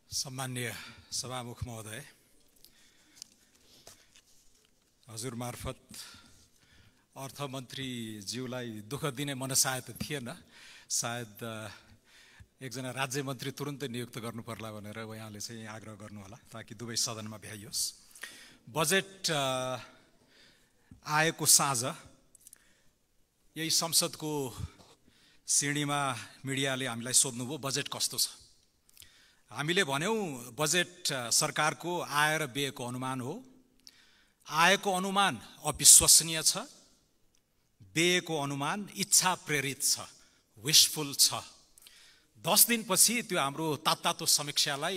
सम्माननीय सभामुख महोदय, हजुर मार्फत अर्थमन्त्रीज्यूलाई दुःख दिने मनसाय त थिएन। सायद एकजना राज्य मन्त्री तुरुन्तै नियुक्त गर्नु पर्ला भनेर उहाँले चाहिँ आग्रह गर्नु होला ताकि दुवै सदनमा भ्याइयोस्। बजेट आएको साँझ यही संसदको सिँढीमा मिडियाले हामीलाई सोध्नुभयो बजेट कस्तो छ। हामीले भन्यौं बजेट सरकारको आय र व्ययको अनुमान हो। आयको अनुमान अविश्वसनीय छ, व्ययको अनुमान इच्छा प्रेरित छ, विशफुल छ। 10 दिनपछि त्यो हाम्रो तातो समीक्षालाई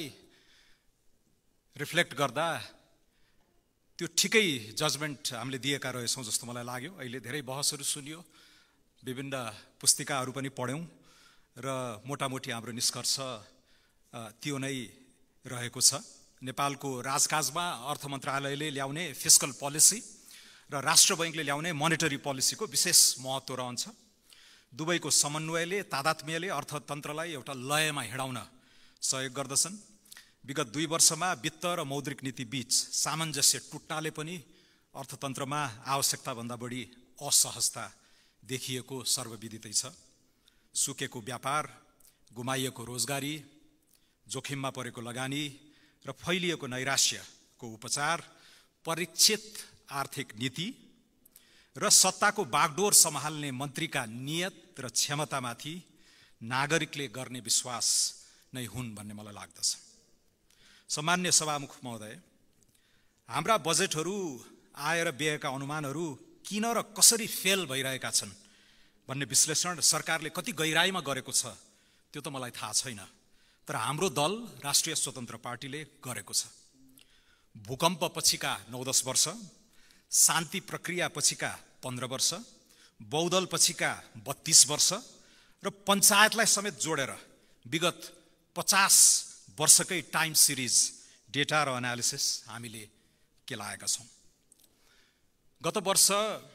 रिफ्लेक्ट गर्दा त्यो ठिकै जजमेन्ट हामीले दिएका रहेछौँ जस्तो मलाई लाग्यो। अहिले धेरै बहसहरू सुनियो, विभिन्न पुस्तिकाहरू पनि पढ्यौं र मोटामोटी हाम्रो निष्कर्ष त्यो नै रहेको छ। नेपालको राजकाजमा अर्थ मन्त्रालयले ल्याउने फिस्कल पोलिसी र राष्ट्र बैंकले ल्याउने मोनेटरी पोलिसीको विशेष महत्त्व रहन्छ। दुवैको समन्वयले तादात्म्यले अर्थतन्त्रलाई एउटा लयमा हिँडाउन सहयोग गर्दछन्। विगत 2 वर्षमा वित्त र मौद्रिक नीति बीच सामञ्जस्य टुट्नाले पनि अर्थतन्त्रमा आवश्यकताभन्दा बढी असहजता देखिएको सर्वविदितै छ। सुकेको व्यापार, गुमाइएको रोजगारी, जोखिममा परेको लगानी र फैलिएको नैराश्यको उपचार, परीक्षित आर्थिक नीति र सत्ताको बागडोर सम्हाल्ने मन्त्रीका नियत र क्षमतामाथि नागरिकले गर्ने विश्वास नै हुन् भन्ने मलाई लाग्दछ। सम्मान्य सभामुख महोदय, हाम्रा बजेटहरू, आय र व्ययका अनुमानहरू किन र कसरी फेल भइरहेका छन् भन्ने विश्लेषण सरकारले कति गहिराईमा गरेको छ त्यो त मलाई थाहा छैन, तर हाम्रो दल राष्ट्रिय स्वतन्त्र पार्टीले गरेको छ। भूकम्प पछिका 9-10 वर्ष, शान्ति प्रक्रिया पछिका 15 वर्ष, बहुदल पछिका 32 वर्ष र पञ्चायतलाई समेत जोडेर विगत 50 वर्षकै टाइम सिरिज डेटा र एनालिसिस हामीले केलाएका छौँ। गत वर्ष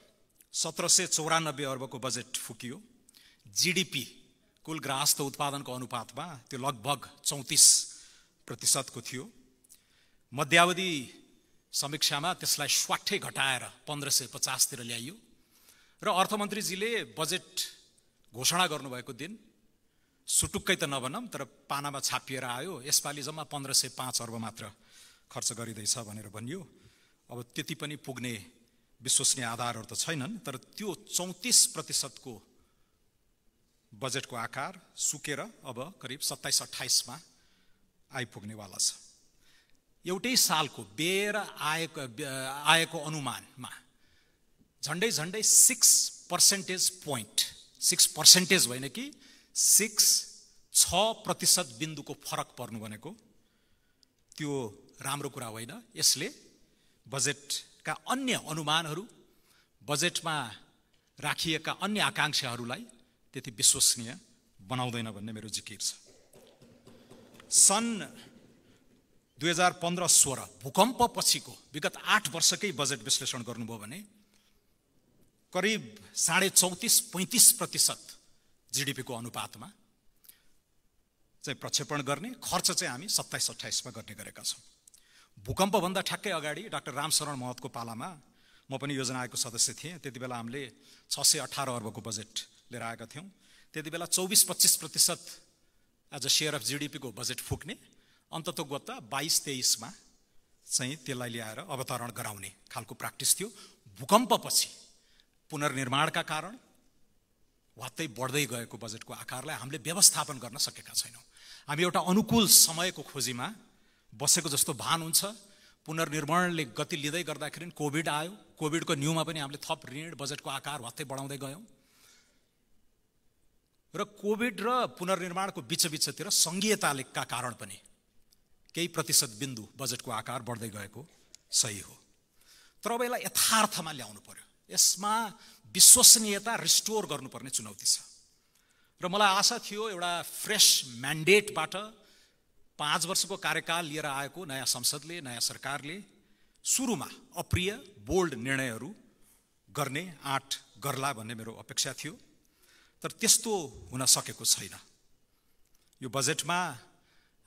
1794 अर्बको बजेट फुकियो। जीडीपी कुल ग्राहस्थ उत्पादनको अनुपातमा त्यो लगभग 34% को थियो। मध्यावधि समीक्षामा त्यसलाई स्वाट्टै घटाएर 1550 तिर ल्याइयो र अर्थमन्त्रीजीले बजेट घोषणा गर्नुभएको दिन सुटुक्कै त नभनौँ तर पानामा छापिएर आयो, यसपालि जम्मा 1505 अर्ब मात्र खर्च गरिँदैछ भनेर भनियो। अब त्यति पनि पुग्ने विश्वसनीय आधारहरू त छैनन्, तर त्यो 34% को बजेटको आकार सुकेर अब करिब 27-28 मा आइपुग्नेवाला छ। एउटै सालको व्यय र आयको अनुमानमा झन्डै 6% पोइन्ट, 6% होइन कि 6% बिन्दुको फरक पर्नु भनेको त्यो राम्रो कुरा होइन। यसले बजेटका अन्य अनुमानहरू, बजेटमा राखिएका अन्य आकांक्षाहरूलाई त्यति विश्वसनीय बनाउँदैन भन्ने मेरो जिकिर छ। सन् 2015-16 भूकम्प पछिको विगत 8 वर्षकै बजेट विश्लेषण गर्नुभयो भने करिब 34.5-35% जीडीपी को अनुपातमा चाहिँ प्रक्षेपण गर्ने, खर्च चाहिँ हामी 27-28 मा गर्ने गरेका छौँ। भूकम्पभन्दा ठ्याक्कै अगाडि डाक्टर रामशरण महतको पालामा म पनि योजना आयोगको सदस्य थिएँ। त्यति बेला हामीले 618 अर्बको बजेट लिएर आएका थियौँ। त्यति बेला 24-25% as a share of GDP को बजेट फुक्ने, अन्ततोगत्ता 22-23 मा चाहिँ त्यसलाई ल्याएर अवतरण गराउने खालको प्र्याक्टिस थियो। भूकम्पपछि पुनर्निर्माणका कारण वात्तै बढ्दै गएको बजेटको आकारलाई हामीले व्यवस्थापन गर्न सकेका छैनौँ। हामी एउटा अनुकूल समयको खोजीमा बसेको जस्तो भान हुन्छ। पुनर्निर्माणले गति लिँदै गर्दाखेरि कोभिड आयो। कोभिडको न्यूमा पनि हामीले थप ऋण, बजेटको आकार वात्तै बढाउँदै गयौँ र कोभिड र पुनर्निर्माणको बीचतिर सङ्घीयताका कारण पनि केही प्रतिशत बिन्दु बजेटको आकार बढ्दै गएको सही हो। तर अब यसलाई यथार्थमा ल्याउनु पर्यो, यसमा विश्वसनीयता रिस्टोर गर्नुपर्ने चुनौती छ र मलाई आशा थियो एउटा फ्रेस म्यान्डेटबाट 5 वर्षको कार्यकाल लिएर आएको नयाँ संसदले, नयाँ सरकारले सुरुमा अप्रिय बोल्ड निर्णयहरू गर्ने आँट गर्ला भन्ने मेरो अपेक्षा थियो, तर त्यस्तो हुन सकेको छैन। यो बजेटमा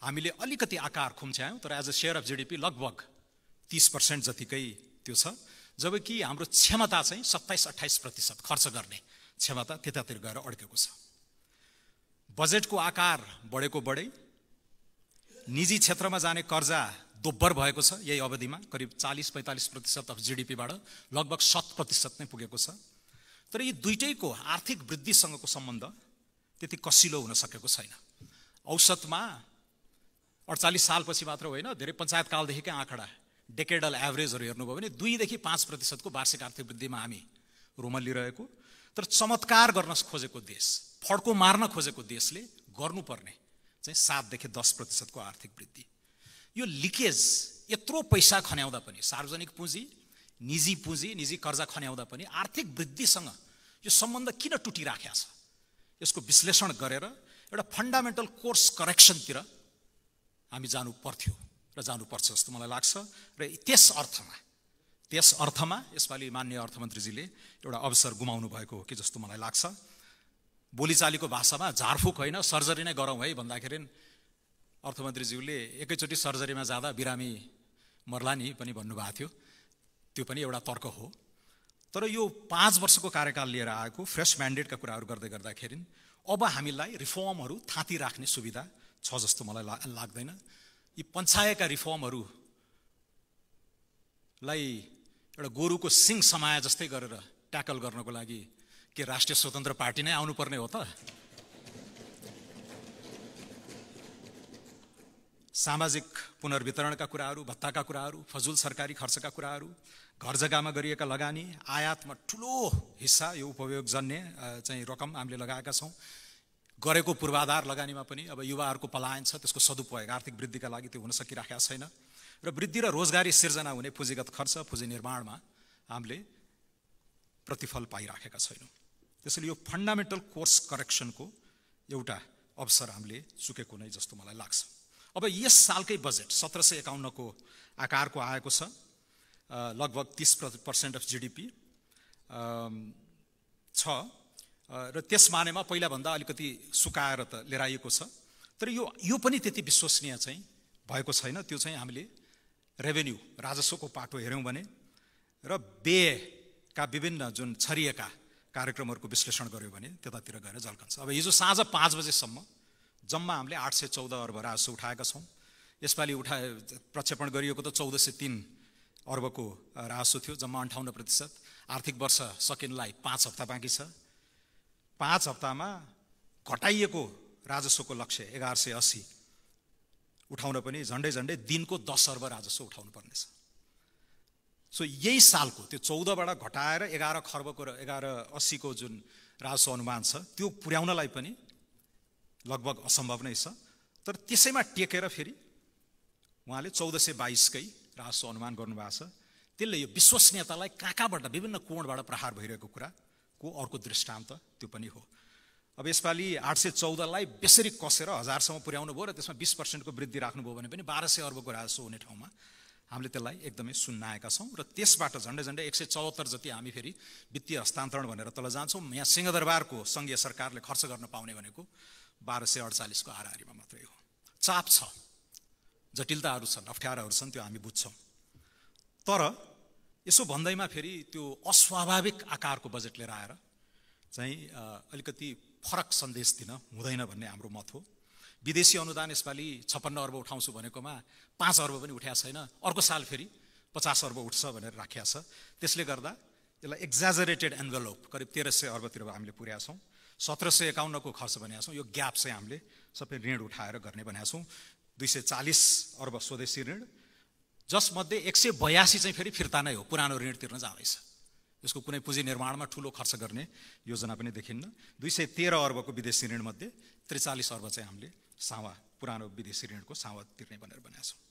हामीले अलिकति आकार खुम्च्यायौँ, तर as a share of GDP लगभग 30% जतिकै त्यो छ, जबकि हाम्रो क्षमता चाहिँ 27-28% खर्च गर्ने क्षमता त्यतातिर गएर अड्केको छ। बजेटको आकार बढेको बढै, निजी क्षेत्रमा जाने कर्जा दोब्बर भएको छ यही अवधिमा, करिब 40-45% अफ जीडीपीबाट लगभग 7% नै पुगेको छ। तर यी दुईटैको आर्थिक वृद्धिसँगको सम्बन्ध त्यति कसिलो हुन सकेको छैन। औसतमा 48 सालपछि मात्र होइन, धेरै पञ्चायत कालदेखिकै आँकडा डेकेडल एभरेजहरू हेर्नुभयो भने 2-5% वार्षिक आर्थिक वृद्धिमा हामी रोमल्लिरहेको। तर चमत्कार गर्न खोजेको देश, फड्को मार्न खोजेको देशले गर्नुपर्ने चाहिँ 7-10% आर्थिक वृद्धि। यो लिकेज यत्रो पैसा खन्याउँदा पनि, सार्वजनिक पुँजी, निजी कर्जा खन्याउँदा पनि आर्थिक वृद्धिसँग यो सम्बन्ध किन टुटिराखेको छ, यसको विश्लेषण गरेर एउटा फन्डामेन्टल कोर्स करेक्सनतिर हामी जानु पर्थ्यो र जानुपर्छ जस्तो मलाई लाग्छ। र त्यस अर्थमा यसपालि माननीय अर्थमन्त्रीजीले एउटा अवसर गुमाउनु भएको हो कि जस्तो मलाई लाग्छ। बोलीचालीको भाषामा झारफुक होइन सर्जरी नै गरौँ है भन्दाखेरि अर्थमन्त्रीज्यूले एकैचोटि सर्जरीमा जाँदा बिरामी मर्ला नि पनि भन्नुभएको थियो, त्यो पनि एउटा तर्क हो। तर यो 5 वर्षको कार्यकाल लिएर आएको फ्रेस म्यान्डेटका कुराहरू गर्दै गर्दाखेरि अब हामीलाई रिफर्महरू थाती राख्ने सुविधा छ जस्तो मलाई लाग्दैन। यी पञ्चायतका रिफर्महरूलाई एउटा गोरुको सिङ समाए जस्तै गरेर ट्याकल गर्नको लागि के राष्ट्रिय स्वतन्त्र पार्टी नै आउनुपर्ने हो त? सामाजिक पुनर्वितरणका कुराहरू, भत्ताका कुराहरू, फजुल सरकारी खर्चका कुराहरू, घर जग्गामा गरिएका लगानी, आयातमा ठुलो हिस्सा यो उपयोगजन्य चाहिँ रकम हामीले लगाएका छौँ। गरेको पूर्वाधार लगानीमा पनि अब युवाहरूको पलायन छ, त्यसको सदुपयोग आर्थिक वृद्धिका लागि त्यो हुन सकिराखेको छैन। र वृद्धि र रोजगारी सिर्जना हुने पुँजीगत खर्च, पुँजी निर्माणमा हामीले प्रतिफल पाइराखेका छैनौँ। त्यसैले यो फन्डामेन्टल कोर्स करेक्सनको एउटा अवसर हामीले चुकेको नै जस्तो मलाई लाग्छ। अब यस सालकै बजेट 1751 को आकारको आएको छ, लगभग 30% अफ जीडीपी छ र त्यस मानेमा पहिलाभन्दा अलिकति सुकाएर त लिएर आइएको छ। तर यो पनि त्यति विश्वसनीय चाहिँ भएको छैन। त्यो चाहिँ हामीले रेभेन्यू राजस्वको पाटो हेऱ्यौँ भने र व्ययका विभिन्न जुन छरिएका कार्यक्रमहरूको विश्लेषण गर्यो भने त्यतातिर गएर झल्कन्छ। अब हिजो साँझ 5 बजेसम्म जम्मा हामीले 814 अर्ब राजस्व उठाएका छौँ। यसपालि प्रक्षेपण गरिएको त 1403 अर्बको राजस्व थियो, जम्मा 58%। आर्थिक वर्ष सकिनलाई 5 हप्ता बाँकी छ। 5 हप्तामा घटाइएको राजस्वको लक्ष्य 1180 उठाउन पनि झन्डै दिनको 10 अर्ब राजस्व उठाउनु पर्नेछ। सो यही सालको त्यो 14बाट घटाएर 11 खर्बको र 1180 को जुन राजस्व अनुमान छ त्यो पुर्याउनलाई पनि लगभग असम्भव नै छ। तर त्यसैमा टेकेर फेरि उहाँले 1422 कै राजस्व अनुमान गर्नुभएको छ। त्यसले यो विश्वसनीयतालाई कहाँबाट विभिन्न कोणबाट प्रहार भइरहेको कुराको अर्को दृष्टान्त त्यो पनि हो। अब यसपालि 814 लाई बेसरी कसेर 1000 सम्म पुर्याउनु भयो र त्यसमा 20% को वृद्धि राख्नुभयो भने पनि 1200 अर्बको राजस्व हुने ठाउँमा हामीले त्यसलाई एकदमै सुन्नाएका छौँ। र त्यसबाट झन्डै 174 जति हामी फेरि वित्तीय हस्तान्तरण भनेर तल जान्छौँ। यहाँ सिंहदरबारको सङ्घीय सरकारले खर्च गर्न पाउने भनेको 1248 को हाराहारीमा मात्रै हो। चाप छ, जटिलताहरू छन्, अप्ठ्याराहरू छन्, त्यो हामी बुझ्छौँ। तर यसो भन्दैमा फेरि त्यो अस्वाभाविक आकारको बजेट लिएर आएर चाहिँ अलिकति फरक सन्देश दिन हुँदैन भन्ने हाम्रो मत हो। विदेशी अनुदान यसपालि 56 अर्ब उठाउँछु भनेकोमा 5 अर्ब पनि उठाएको छैन। अर्को साल फेरि 50 अर्ब उठ्छ भनेर राखिएको छ। त्यसले गर्दा यसलाई एक्जाजरेटेड एन्भेलोप करिब 1300 अर्बतिर हामीले पुर्याएको छौँ। 1751 को खर्च भनेको छौँ। यो ग्याप चाहिँ हामीले सबै ऋण उठाएर गर्ने भनेको छौँ। 240 अर्ब स्वदेशी ऋण, जसमध्ये 182 चाहिँ फेरि फिर्ता नै हो, पुरानो ऋण तिर्न जाँदैछ। यसको कुनै पुँजी निर्माणमा ठुलो खर्च गर्ने योजना पनि देखिन्न। 213 अर्बको विदेशी ऋण मध्ये 43 अर्ब चाहिँ हामीले सावा पुरानो विदेशी ऋणको सावा तिर्ने भनेर भनेका छौँ।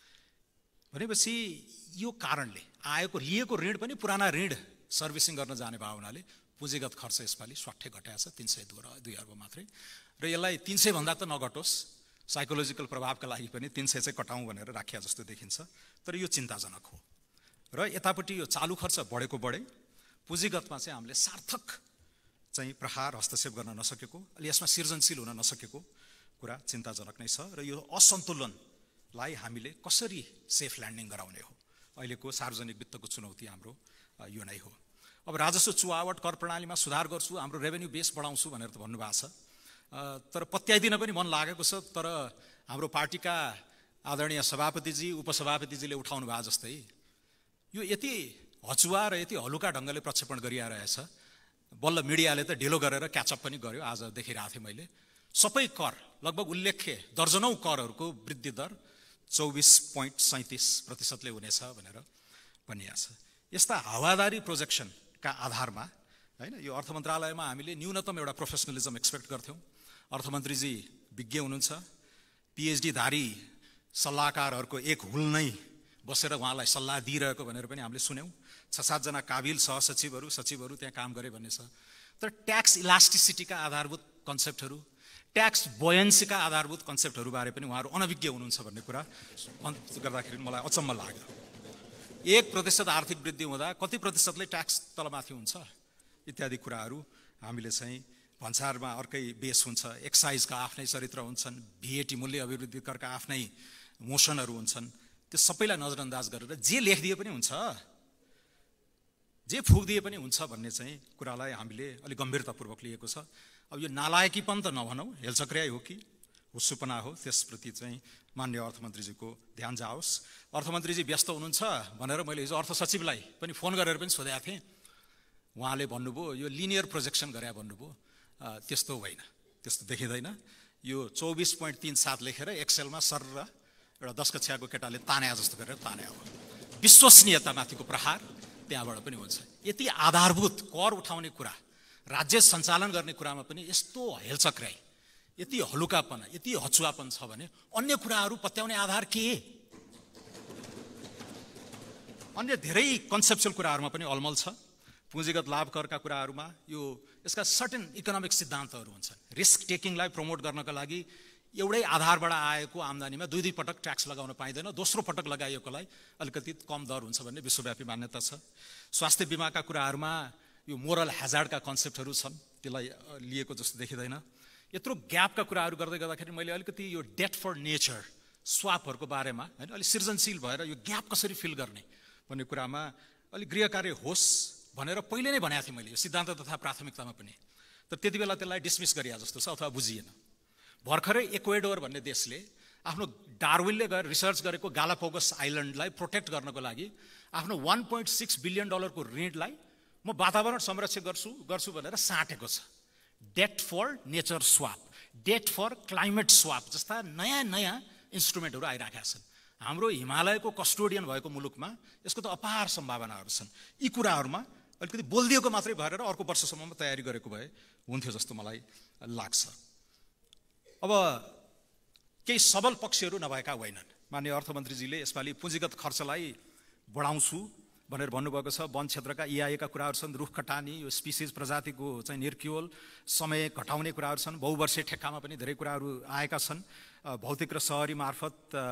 भनेपछि यो कारणले लिएको ऋण पनि पुराना ऋण सर्भिसिङ गर्न जाने भावनाले पुँजीगत खर्च यसपालि स्वाट्ठै घटाएको छ, 302 अर्ब मात्रै। र यसलाई 300 भन्दा त नघटोस्, साइकोलोजिकल प्रभावका लागि पनि 300 चाहिँ कटाउँ भनेर राखिया जस्तो देखिन्छ। तर यो चिन्ताजनक हो। र यतापट्टि यो चालु खर्च बढेको बढे, पुँजीगतमा चाहिँ हामीले सार्थक चाहिँ प्रहार हस्तक्षेप गर्न नसकेको, अलि यसमा सृजनशील हुन नसकेको कुरा चिन्ताजनक नै छ र यो असन्तुलनलाई हामीले कसरी सेफ ल्यान्डिङ गराउने हो, अहिलेको सार्वजनिक वित्तको चुनौती हाम्रो यो नै हो। अब राजस्व चुहावट कर प्रणालीमा सुधार गर्छु, हाम्रो रेभेन्यू बेस बढाउँछु भनेर त भन्नुभएको छ, तर पत्याइदिन पनि मन लागेको छ, तर हाम्रो पार्टीका आदरणीय सभापतिजी उपसभापतिजीले उठाउनु भएको जस्तै यो यति हचुवा र यति हलुका ढङ्गले प्रक्षेपण गरिरहेछ, बल्ल मिडियाले त ढिलो गरेर क्याचअप पनि गर्यो। आज देखिरहेको थिएँ मैले, सबै कर लगभग उल्लेख्य दर्जनौं करहरूको वृद्धि दर 24.37% हुनेछ भनेर भनिएको छ। यस्ता हावादारी प्रोजेक्सनका आधारमा हैन, यो अर्थ मन्त्रालयमा हामीले न्यूनतम एउटा प्रोफेसनलिजम एक्सपेक्ट गर्थ्यौँ। अर्थमन्त्रीजी विज्ञ हुनुहुन्छ, पिएचडी धारी सल्लाहकारहरूको एक हुल नै बसेर उहाँलाई सल्लाह दिइरहेको भनेर पनि हामीले सुन्यौँ। 6-7 जना काबिल सहसचिवहरू सचिवहरू त्यहाँ काम गरे भन्ने छ। तर ट्याक्स इलास्टिसिटीका आधारभूत कन्सेप्टहरू, ट्याक्स बोयन्सीका आधारभूत कन्सेप्टहरू बारे पनि उहाँहरू अनभिज्ञ हुनुहुन्छ भन्ने कुरा गर्दाखेरि मलाई अचम्म लाग्यो। 1% आर्थिक वृद्धि हुँदा कति प्रतिशतले ट्याक्स तलमाथि हुन्छ इत्यादि कुराहरू हामीले चाहिँ भन्सारमा अर्कै बेस हुन्छ, एक्साइजका आफ्नै चरित्र हुन्छन्, भीएटी मूल्य अभिवृद्धि करका आफ्नै मोसनहरू हुन्छन्। त्यो सबैलाई नजरअन्दाज गरेर जे लेखिदिए पनि हुन्छ, जे फुकिदिए पनि हुन्छ भन्ने चाहिँ कुरालाई हामीले अलिक गम्भीरतापूर्वक लिएको छ। अब यो नालायकीपन त नभनौँ, हेलचक्र्याइ हो कि हुस्सुपना हो, त्यसप्रति चाहिँ माननीय अर्थमन्त्रीजीको ध्यान जाओस्। अर्थमन्त्रीजी व्यस्त हुनुहुन्छ भनेर मैले हिजो अर्थ सचिवलाई पनि फोन गरेर पनि सोधेको थिएँ। उहाँले भन्नुभयो यो लिनियर प्रोजेक्सन गरे भन्नुभयो, त्यस्तो होइन, त्यस्तो देखिँदैन। यो 24.37 लेखेर एक्सेलमा सर र एउटा 10 कक्षाको केटाले तान्या जस्तो गरेर तान्या हो। विश्वसनीयतामाथिको प्रहार त्यहाँबाट पनि हुन्छ। यति आधारभूत कर उठाउने कुरा, राज्य सञ्चालन गर्ने कुरामा पनि यस्तो हेलचक्र्याइ, यति हलुकापना, यति हचुवापन छ भने अन्य कुराहरू पत्याउने आधार के? अन्य धेरै कन्सेप्चुअल कुराहरूमा पनि अलमल छ। पुँजीगत लाभ करका कुराहरूमा यो यसका सर्टेन इकोनोमिक सिद्धान्तहरू हुन्छन्। रिस्क टेकिङलाई प्रमोट गर्नका लागि एउटै आधारबाट आएको आम्दानीमा दुई पटक ट्याक्स लगाउन पाइँदैन, दोस्रो पटक लगाइएकोलाई अलिकति कम दर हुन्छ भन्ने विश्वव्यापी मान्यता छ। स्वास्थ्य बिमाका कुराहरूमा यो मोरल ह्याजार्डका कन्सेप्टहरू छन्, त्यसलाई लिएको जस्तो देखिँदैन। यत्रो ग्यापका कुराहरू गर्दै गर्दाखेरि मैले अलिकति यो डेट फर नेचर स्वापहरूको बारेमा हैन अलिक सृजनशील भएर यो ग्याप कसरी फिल गर्ने भन्ने कुरामा अलिक गृहकार्य होस् भनेर पहिले नै भनेको थिएँ मैले, यो सिद्धान्त तथा प्राथमिकतामा पनि। तर त्यति बेला त्यसलाई डिसमिस गरिया जस्तो छ अथवा बुझिएन। भर्खरै इक्वेडोर भन्ने देशले आफ्नो डार्विनले गएर रिसर्च गरेको गालापागोस आइल्यान्डलाई प्रोटेक्ट गर्नको लागि आफ्नो $1.6 बिलियन को ऋणलाई म वातावरण संरक्षण गर्छु भनेर साटेको छ। Debt for nature swap, debt for climate swap जस्ता नयाँ नयाँ इन्स्ट्रुमेन्टहरू आइराखेका छन्। हाम्रो हिमालयको कस्टोडियन भएको मुलुकमा यसको त अपार सम्भावनाहरू छन्। यी कुराहरूमा अलिकति बोलिदिएको मात्रै भएर अर्को वर्षसम्ममा तयारी गरेको भए हुन्थ्यो जस्तो मलाई लाग्छ। अब केही सबल पक्षहरू नभएका होइनन्। माननीय अर्थमन्त्रीजीले यसपालि पुँजीगत खर्चलाई बढाउँछु भनेर भन्नुभएको छ। वन क्षेत्रका EIA का कुराहरू छन्, रुख कटानी, यो स्पिसिज प्रजातिको चाहिँ निर्क्युल समय घटाउने कुराहरू छन्। बहुवर्षीय ठेक्कामा पनि धेरै कुराहरू आएका छन्। भौतिक र सहरी मार्फत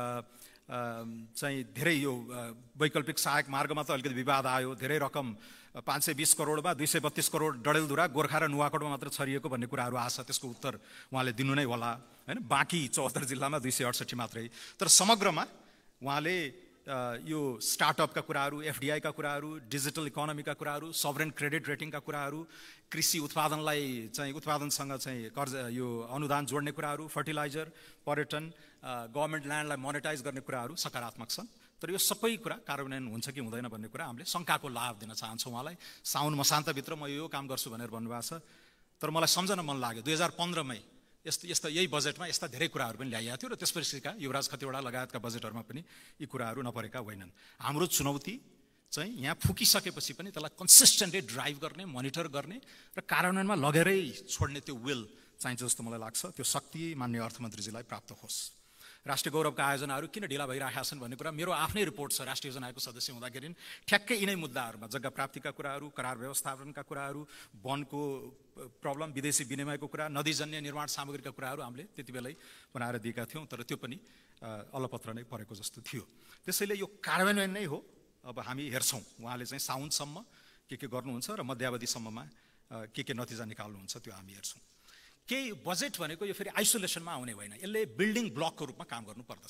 चाहिँ धेरै यो वैकल्पिक सहायक मार्गमा त अलिकति विवाद आयो। धेरै रकम 520 करोडमा 232 करोड डडेलधुरा, गोर्खा र नुवाकोटमा मात्र छरिएको भन्ने कुराहरू आछ। त्यसको उत्तर उहाँले दिनु नै होला हैन। बाँकी 74 जिल्लामा 268 मात्रै। तर समग्रमा उहाँले यो स्टार्टअपका कुराहरू, FDI का कुराहरू, डिजिटल इकोनोमीका कुराहरू, सभरेन क्रेडिट रेटिङका कुराहरू, कृषि उत्पादनलाई चाहिँ उत्पादनसँग चाहिँ कर्ज यो अनुदान जोड्ने कुराहरू, फर्टिलाइजर, पर्यटन, गभर्नमेन्ट ल्यान्डलाई मोनेटाइज गर्ने कुराहरू सकारात्मक छन्। तर यो सबै कुरा कार्यान्वयन हुन्छ कि हुँदैन भन्ने कुरा हामीले शङ्काको लाभ दिन चाहन्छौँ उहाँलाई। साउन मसान्तभित्र म यो काम गर्छु भनेर भन्नुभएको छ। तर मलाई सम्झन मन लाग्यो 2015 मै यस्ता यही बजेटमा यस्ता धेरै कुराहरू पनि ल्याइएको थियो र त्यसपछिका युवराज खतिवडा लगायतका बजेटहरूमा पनि यी कुराहरू नपरेका होइनन्। हाम्रो चुनौती चाहिँ यहाँ फुकिसकेपछि पनि त्यसलाई कन्सिस्टेन्टली ड्राइभ गर्ने, मोनिटर गर्ने र कार्यान्वयनमा लगेरै छोड्ने त्यो विल चाहिन्छ जस्तो मलाई लाग्छ। त्यो शक्ति माननीय अर्थमन्त्रीजीलाई प्राप्त होस्। राष्ट्रिय गौरवका आयोजनाहरू किन ढिला भइरहेका छन् भन्ने कुरा मेरो आफ्नै रिपोर्ट छ। राष्ट्रिय योजनाको सदस्य हुँदाखेरि ठ्याक्कै यिनै मुद्दाहरूमा जग्गा प्राप्तिका कुराहरू, करार व्यवस्थापनका कुराहरू, वनको प्रब्लम, विदेशी विनिमयको कुरा, नदीजन्य निर्माण सामग्रीका कुराहरू हामीले त्यति बेलै बनाएर दिएका थियौँ। तर त्यो पनि अलपत्र नै परेको जस्तो थियो। त्यसैले यो कार्यान्वयन नै हो। अब हामी हेर्छौँ उहाँले चाहिँ साउनसम्म के गर्नुहुन्छ र मध्यावधिसम्ममा के नतिजा निकाल्नुहुन्छ त्यो हामी हेर्छौँ। केही बजेट भनेको यो फेरि आइसोलेसनमा आउने होइन, यसले बिल्डिङ ब्लकको रूपमा काम गर्नुपर्दछ।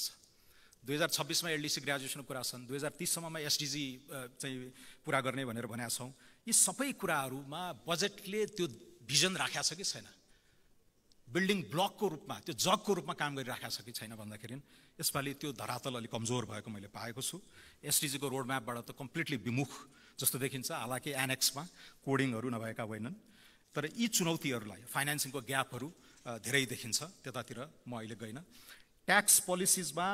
2026मा एलडिसी ग्रेजुएसनको कुरा छन्, 2030सम्ममा एसडिजी चाहिँ पुरा गर्ने भनेर भनेका छौँ। यी सबै कुराहरूमा बजेटले त्यो भिजन राखेको छ कि छैन, बिल्डिङ ब्लकको रूपमा त्यो जगको रूपमा काम गरिराखेको छ कि छैन भन्दाखेरि यसपालि त्यो धरातल अलिक कमजोर भएको मैले पाएको छु। एसडिजीको रोड म्यापबाट त कम्प्लिटली विमुख जस्तो देखिन्छ, हालाकि एनेक्समा कोडिङहरू नभएका होइनन्। तर यी चुनौतीहरूलाई, फाइनेन्सिङको ग्यापहरू धेरै देखिन्छ, त्यतातिर म अहिले गइनँ। ट्याक्स पोलिसिजमा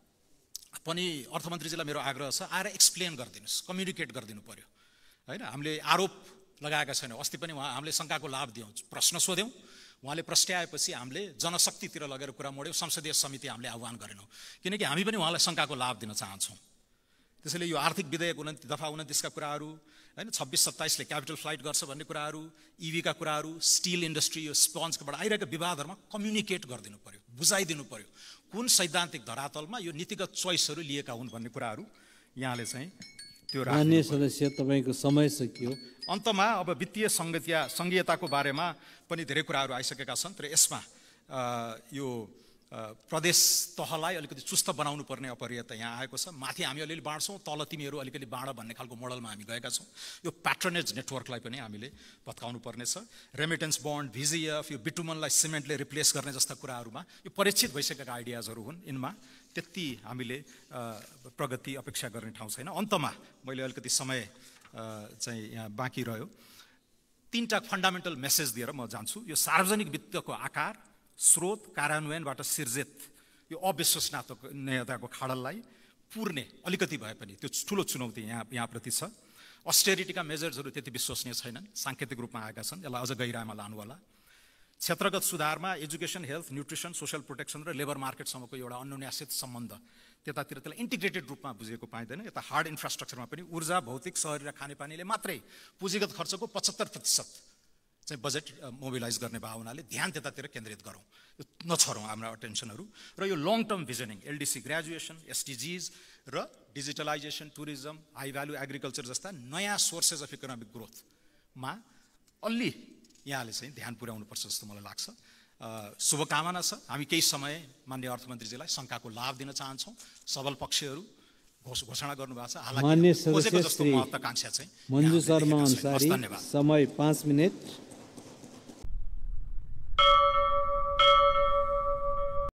पनि अर्थमन्त्रीजीलाई मेरो आग्रह छ, आएर एक्सप्लेन गरिदिनुहोस्, कम्युनिकेट गरिदिनु पर्यो होइन। हामीले आरोप लगाएका छैनौँ, अस्ति पनि हामीले शङ्काको लाभ दियौँ, प्रश्न सोध्यौँ, उहाँले प्रस्ट्याएपछि हामीले जनशक्तितिर लगेर कुरा मोड्यौँ, संसदीय समिति हामीले आह्वान गरेनौँ, किनकि हामी पनि उहाँलाई शङ्काको लाभ दिन चाहन्छौँ। त्यसैले यो आर्थिक विधेयक दफा 29 का कुराहरू होइन, 26-27ले क्यापिटल फ्लाइट गर्छ भन्ने कुराहरू, इभीका कुराहरू, स्टिल इन्डस्ट्री, यो स्पन्जबाट आइरहेका विवादहरूमा कम्युनिकेट गरिदिनु पर्यो, बुझाइदिनु पर्यो, कुन सैद्धान्तिक धरातलमा यो नीतिगत चोइसहरू लिएका हुन् भन्ने कुराहरू यहाँले चाहिँ त्यो माननीय सदस्य तपाईँको समय सकियो। अन्तमा अब वित्तीय सङ्घीयताको बारेमा पनि धेरै कुराहरू आइसकेका छन्, तर यसमा यो प्रदेश तहलाई अलिकति चुस्त बनाउनु पर्ने अपरियता यहाँ आएको छ। माथि हामी अलिअलि बाँड्छौँ, तल तिमीहरू अलिकति बाँड भन्ने खालको मोडलमा हामी गएका छौँ। यो प्याट्रनेज नेटवर्कलाई पनि हामीले भत्काउनु पर्नेछ। रेमिटेन्स बन्ड, भिजिएफ, यो बिटुमनलाई सिमेन्टले रिप्लेस गर्ने जस्ता कुराहरूमा यो परिचित भइसकेका आइडियाजहरू हुन्, यिनमा त्यति हामीले प्रगति अपेक्षा गर्ने ठाउँ छैन। अन्तमा मैले अलिकति समय चाहिँ यहाँ बाँकी रह्यो, 3टा फन्डामेन्टल मेसेज दिएर म जान्छु। यो सार्वजनिक वित्तको आकार, स्रोत, कार्यान्वयनबाट सिर्जित यो अविश्वसनीयताको खाडललाई पुर्ने अलिकति भए पनि त्यो ठुलो चुनौती यहाँप्रति छ। अस्टेरिटीका मेजर्सहरू त्यति विश्वसनीय छैनन्, साङ्केतिक रूपमा आएका छन्, यसलाई अझ गहिराइमा लानुहोला। क्षेत्रगत सुधारमा education, health, nutrition, social protection र लेबर मार्केटसम्मको एउटा अन्योन्यासित सम्बन्ध, त्यतातिर त्यसलाई इन्टिग्रेटेड रूपमा बुझेको पाइँदैन। यता हार्ड इन्फ्रास्ट्रक्चरमा पनि ऊर्जा, भौतिक, शहरी र खानेपानीले मात्रै पुँजीगत खर्चको 75% चाहिँ बजेट मोबिलाइज गर्ने भावनाले ध्यान त्यतातिर केन्द्रित गरौँ, नछरौँ हाम्रा अटेन्सनहरू। र यो long term visioning, LDC graduation, SDGs र digitalisation, tourism, high value agriculture जस्ता नयाँ सोर्सेस अफ इकोनोमिक ग्रोथमा अलि यहाँले चाहिँ ध्यान पुर्याउनुपर्छ जस्तो मलाई लाग्छ। शुभकामना छ। हामी केही समय माननीय अर्थमन्त्रीजीलाई शङ्काको लाभ दिन चाहन्छौँ। सबल पक्षहरू घोषणा गर्नुभएको छ, हालाकि माननीय सदस्य जस्तो महत्त्वाकांक्षा चाहिँ मञ्जु शर्मा अन्सारी, समय 5 मिनेट।